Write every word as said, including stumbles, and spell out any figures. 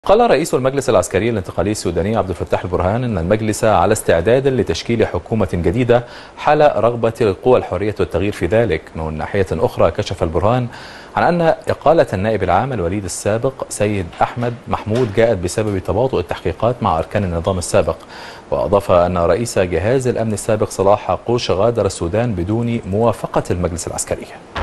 قال رئيس المجلس العسكري الانتقالي السوداني عبد الفتاح البرهان أن المجلس على استعداد لتشكيل حكومة جديدة حال رغبة القوى الحرية والتغيير في ذلك. من ناحية أخرى كشف البرهان عن أن إقالة النائب العام الوليد السابق سيد أحمد محمود جاءت بسبب تباطؤ التحقيقات مع أركان النظام السابق، وأضاف أن رئيس جهاز الأمن السابق صلاح قوش غادر السودان بدون موافقة المجلس العسكري.